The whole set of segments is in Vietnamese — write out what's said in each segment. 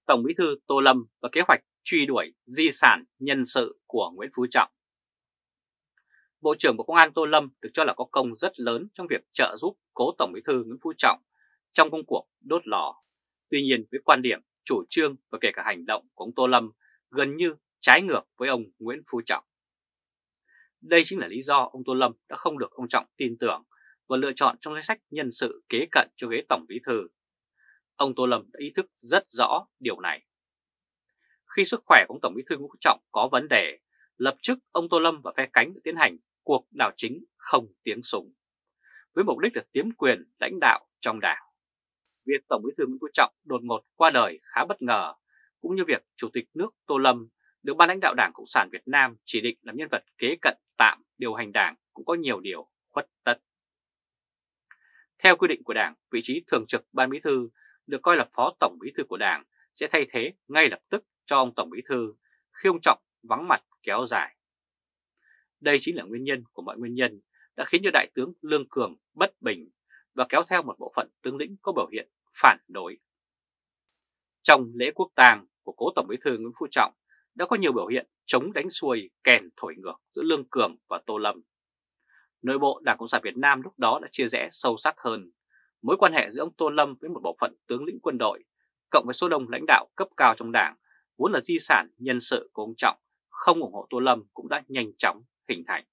Tổng Bí thư Tô Lâm và kế hoạch truy đuổi di sản nhân sự của Nguyễn Phú Trọng. Bộ trưởng Bộ Công an Tô Lâm được cho là có công rất lớn trong việc trợ giúp cố Tổng Bí thư Nguyễn Phú Trọng trong công cuộc đốt lò. Tuy nhiên, với quan điểm, chủ trương và kể cả hành động của ông Tô Lâm gần như trái ngược với ông Nguyễn Phú Trọng. Đây chính là lý do ông Tô Lâm đã không được ông Trọng tin tưởng và lựa chọn trong danh sách nhân sự kế cận cho ghế Tổng Bí thư. Ông Tô Lâm đã ý thức rất rõ điều này. Khi sức khỏe của ông Tổng Bí thư Nguyễn Phú Trọng có vấn đề, lập tức ông Tô Lâm và phe cánh đã tiến hành cuộc đảo chính không tiếng súng, với mục đích là tiếm quyền lãnh đạo trong đảng. Việc Tổng Bí thư Nguyễn Phú Trọng đột ngột qua đời khá bất ngờ, cũng như việc Chủ tịch nước Tô Lâm được ban lãnh đạo Đảng Cộng sản Việt Nam chỉ định làm nhân vật kế cận tạm điều hành đảng cũng có nhiều điều khuất tất. Theo quy định của Đảng, vị trí thường trực Ban Bí thư được coi là Phó Tổng Bí thư của Đảng sẽ thay thế ngay lập tức cho ông Tổng Bí thư khi ông Trọng vắng mặt kéo dài. Đây chính là nguyên nhân của mọi nguyên nhân đã khiến cho Đại tướng Lương Cường bất bình và kéo theo một bộ phận tướng lĩnh có biểu hiện phản đối. Trong lễ quốc tang của cố Tổng Bí thư Nguyễn Phú Trọng đã có nhiều biểu hiện chống đánh xuôi kèn thổi ngược giữa Lương Cường và Tô Lâm. Nội bộ Đảng Cộng sản Việt Nam lúc đó đã chia rẽ sâu sắc hơn. Mối quan hệ giữa ông Tô Lâm với một bộ phận tướng lĩnh quân đội cộng với số đông lãnh đạo cấp cao trong đảng vốn là di sản nhân sự của ông Trọng không ủng hộ Tô Lâm cũng đã nhanh chóng hình thành.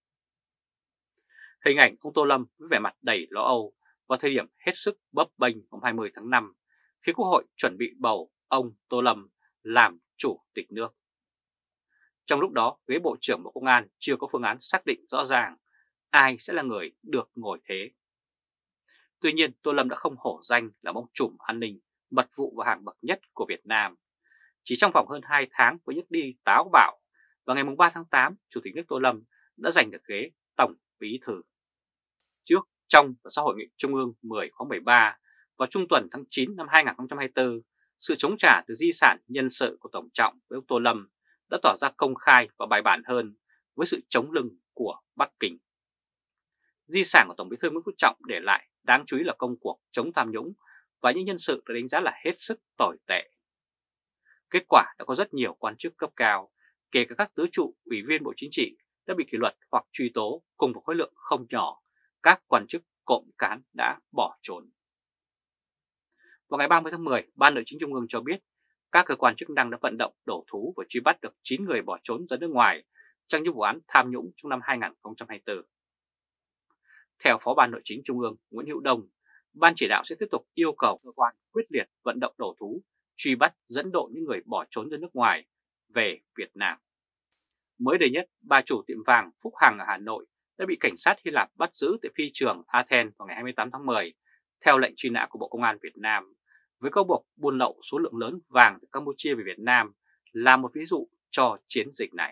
Hình ảnh ông Tô Lâm với vẻ mặt đầy lo âu vào thời điểm hết sức bấp bênh hôm 20 tháng 5 khi Quốc hội chuẩn bị bầu ông Tô Lâm làm chủ tịch nước. Trong lúc đó, ghế Bộ trưởng Bộ Công an chưa có phương án xác định rõ ràng ai sẽ là người được ngồi thế. Tuy nhiên, Tô Lâm đã không hổ danh là ông trùm an ninh, mật vụ và hàng bậc nhất của Việt Nam. Chỉ trong vòng hơn 2 tháng với những đi táo bạo, vào ngày 3 tháng 8, Chủ tịch nước Tô Lâm đã giành được ghế Tổng Bí thư. Trước, trong và sau Hội nghị Trung ương 10 khóa 13 vào trung tuần tháng 9 năm 2024, sự chống trả từ di sản nhân sự của Tổng Trọng với ông Tô Lâm đã tỏ ra công khai và bài bản hơn với sự chống lưng của Bắc Kinh. Di sản của Tổng Bí thư Nguyễn Phú Trọng để lại đáng chú ý là công cuộc chống tham nhũng và những nhân sự được đánh giá là hết sức tồi tệ. Kết quả đã có rất nhiều quan chức cấp cao, kể cả các tứ trụ ủy viên Bộ Chính trị đã bị kỷ luật hoặc truy tố cùng một khối lượng không nhỏ, các quan chức cộng cán đã bỏ trốn. Vào ngày 30 tháng 10, Ban Nội chính Trung ương cho biết các cơ quan chức năng đã vận động đổ thú và truy bắt được 9 người bỏ trốn ra nước ngoài trong những vụ án tham nhũng trong năm 2024. Theo Phó Ban Nội chính Trung ương Nguyễn Hữu Đông, Ban chỉ đạo sẽ tiếp tục yêu cầu cơ quan quyết liệt vận động đổ thú, truy bắt dẫn độ những người bỏ trốn ra nước ngoài về Việt Nam. Mới đây nhất, bà chủ tiệm vàng Phúc Hằng ở Hà Nội đã bị cảnh sát Hy Lạp bắt giữ tại phi trường Athens vào ngày 28 tháng 10 theo lệnh truy nã của Bộ Công an Việt Nam với cáo buộc buôn lậu số lượng lớn vàng từ Campuchia về Việt Nam là một ví dụ cho chiến dịch này.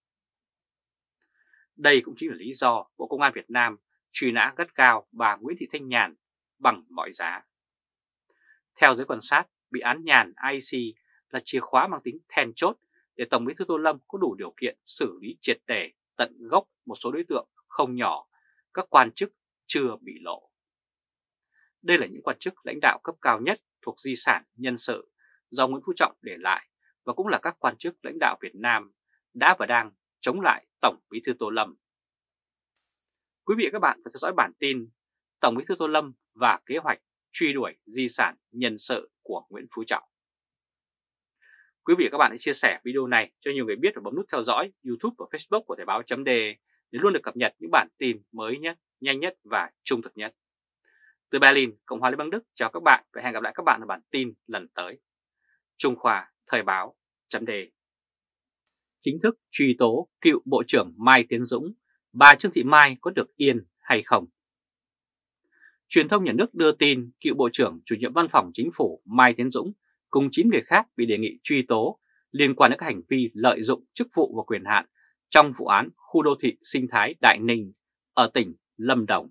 Đây cũng chính là lý do Bộ Công an Việt Nam truy nã gắt gao bà Nguyễn Thị Thanh Nhàn bằng mọi giá. Theo giới quan sát, bị án Nhàn IC là chìa khóa mang tính then chốt để Tổng Bí thư Tô Lâm có đủ điều kiện xử lý triệt để tận gốc một số đối tượng không nhỏ, các quan chức chưa bị lộ. Đây là những quan chức lãnh đạo cấp cao nhất thuộc di sản nhân sự do Nguyễn Phú Trọng để lại và cũng là các quan chức lãnh đạo Việt Nam đã và đang chống lại Tổng Bí thư Tô Lâm. Quý vị và các bạn phải theo dõi bản tin Tổng Bí thư Tô Lâm và kế hoạch truy đuổi di sản nhân sự của Nguyễn Phú Trọng. Quý vị và các bạn hãy chia sẻ video này cho nhiều người biết và bấm nút theo dõi YouTube và Facebook của Thời báo.de để luôn được cập nhật những bản tin mới nhất, nhanh nhất và trung thực nhất. Từ Berlin, Cộng hòa Liên bang Đức chào các bạn và hẹn gặp lại các bạn ở bản tin lần tới. Trung Khoa, Thời báo.de. Chính thức truy tố cựu Bộ trưởng Mai Tiến Dũng, bà Trương Thị Mai có được yên hay không? Truyền thông nhà nước đưa tin cựu Bộ trưởng Chủ nhiệm Văn phòng Chính phủ Mai Tiến Dũng cùng 9 người khác bị đề nghị truy tố liên quan đến các hành vi lợi dụng chức vụ và quyền hạn trong vụ án khu đô thị sinh thái Đại Ninh ở tỉnh Lâm Đồng.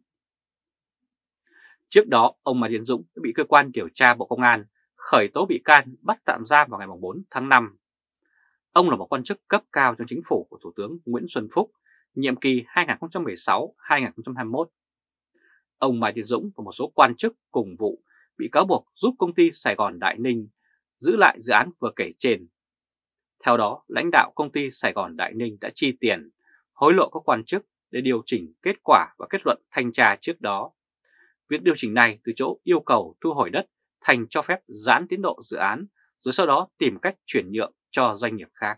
Trước đó, ông Mai Tiến Dũng đã bị cơ quan điều tra Bộ Công an khởi tố bị can bắt tạm giam vào ngày 4 tháng 5. Ông là một quan chức cấp cao trong chính phủ của Thủ tướng Nguyễn Xuân Phúc, nhiệm kỳ 2016-2021. Ông Mai Tiến Dũng và một số quan chức cùng vụ bị cáo buộc giúp công ty Sài Gòn Đại Ninh giữ lại dự án vừa kể trên. Theo đó, lãnh đạo công ty Sài Gòn Đại Ninh đã chi tiền, hối lộ các quan chức để điều chỉnh kết quả và kết luận thanh tra trước đó. Việc điều chỉnh này từ chỗ yêu cầu thu hồi đất thành cho phép giãn tiến độ dự án, rồi sau đó tìm cách chuyển nhượng cho doanh nghiệp khác.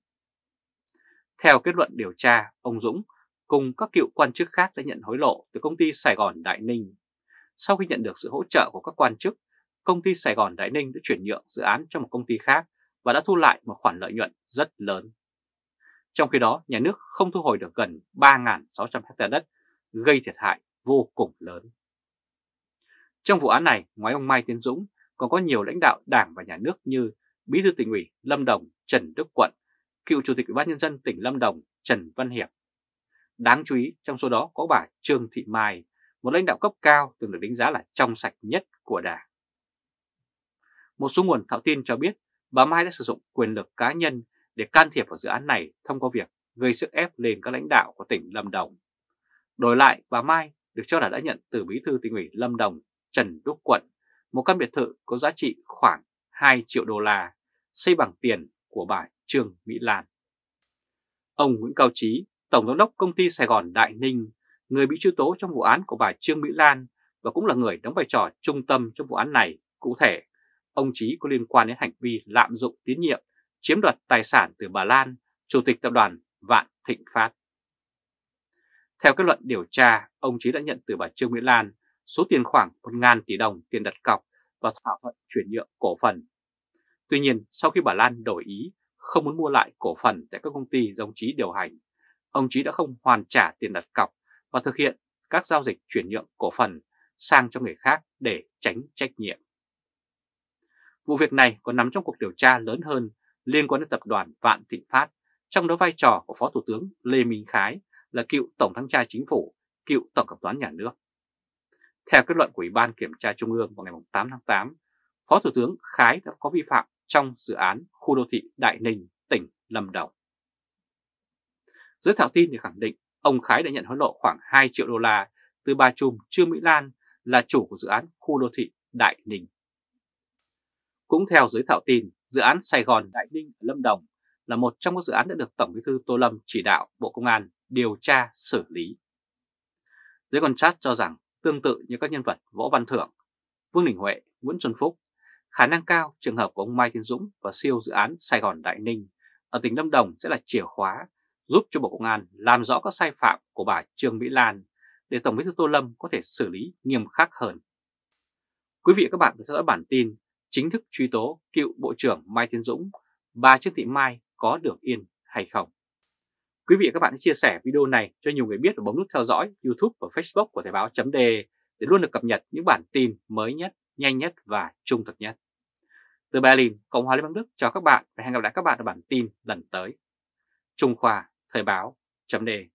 Theo kết luận điều tra, ông Dũng cùng các cựu quan chức khác đã nhận hối lộ từ công ty Sài Gòn Đại Ninh. Sau khi nhận được sự hỗ trợ của các quan chức, công ty Sài Gòn Đại Ninh đã chuyển nhượng dự án cho một công ty khác và đã thu lại một khoản lợi nhuận rất lớn. Trong khi đó, nhà nước không thu hồi được gần 3.600 ha đất, gây thiệt hại vô cùng lớn. Trong vụ án này, ngoài ông Mai Tiến Dũng, còn có nhiều lãnh đạo Đảng và Nhà nước như Bí thư Tỉnh ủy Lâm Đồng Trần Đức Quận, cựu Chủ tịch Ủy ban Nhân dân tỉnh Lâm Đồng Trần Văn Hiệp. Đáng chú ý, trong số đó có bà Trương Thị Mai, một lãnh đạo cấp cao từng được đánh giá là trong sạch nhất của Đảng. Một số nguồn thạo tin cho biết bà Mai đã sử dụng quyền lực cá nhân để can thiệp vào dự án này thông qua việc gây sức ép lên các lãnh đạo của tỉnh Lâm Đồng. Đổi lại, bà Mai được cho là đã nhận từ Bí thư Tỉnh ủy Lâm Đồng Trần Đức Quận một căn biệt thự có giá trị khoảng 2 triệu đô la xây bằng tiền của bà Trương Mỹ Lan. Ông Nguyễn Cao Trí, Tổng giám đốc công ty Sài Gòn Đại Ninh, người bị truy tố trong vụ án của bà Trương Mỹ Lan và cũng là người đóng vai trò trung tâm trong vụ án này. Cụ thể, ông Trí có liên quan đến hành vi lạm dụng tín nhiệm, chiếm đoạt tài sản từ bà Lan, Chủ tịch Tập đoàn Vạn Thịnh Phát. Theo kết luận điều tra, ông Trí đã nhận từ bà Trương Mỹ Lan số tiền khoảng 1.000 tỷ đồng tiền đặt cọc và thỏa thuận chuyển nhượng cổ phần. Tuy nhiên, sau khi bà Lan đổi ý không muốn mua lại cổ phần tại các công ty do ông Trí điều hành, ông Trí đã không hoàn trả tiền đặt cọc và thực hiện các giao dịch chuyển nhượng cổ phần sang cho người khác để tránh trách nhiệm. Vụ việc này còn nằm trong cuộc điều tra lớn hơn liên quan đến tập đoàn Vạn Thịnh Phát, trong đó vai trò của Phó Thủ tướng Lê Minh Khái là cựu Tổng Thanh tra Chính phủ, cựu Tổng Kiểm toán Nhà nước. Theo kết luận của Ủy ban Kiểm tra Trung ương vào ngày 8 tháng 8, Phó Thủ tướng Khái đã có vi phạm trong dự án khu đô thị Đại Ninh, tỉnh Lâm Đồng. Giới thạo tin thì khẳng định ông Khái đã nhận hối lộ khoảng 2 triệu đô la từ bà trùm Trương Mỹ Lan là chủ của dự án khu đô thị Đại Ninh. Cũng theo giới thạo tin, dự án Sài Gòn Đại Ninh ở Lâm Đồng là một trong các dự án đã được Tổng Bí thư Tô Lâm chỉ đạo Bộ Công an điều tra xử lý. Giới quan sát cho rằng tương tự như các nhân vật Võ Văn Thưởng, Vương Đình Huệ, Nguyễn Xuân Phúc, khả năng cao trường hợp của ông Mai Tiến Dũng và siêu dự án Sài Gòn Đại Ninh ở tỉnh Lâm Đồng sẽ là chìa khóa giúp cho Bộ Công an làm rõ các sai phạm của bà Trương Mỹ Lan để Tổng Bí thư Tô Lâm có thể xử lý nghiêm khắc hơn. Quý vị và các bạn đã theo dõi bản tin chính thức truy tố cựu Bộ trưởng Mai Tiến Dũng, bà Trương Thị Mai có được yên hay không? Quý vị và các bạn hãy chia sẻ video này cho nhiều người biết và bấm nút theo dõi YouTube và Facebook của Thời báo.de để luôn được cập nhật những bản tin mới nhất, nhanh nhất và trung thực nhất. Từ Berlin, Cộng hòa Liên bang Đức chào các bạn và hẹn gặp lại các bạn ở bản tin lần tới. Trung Khoa, Thời báo.de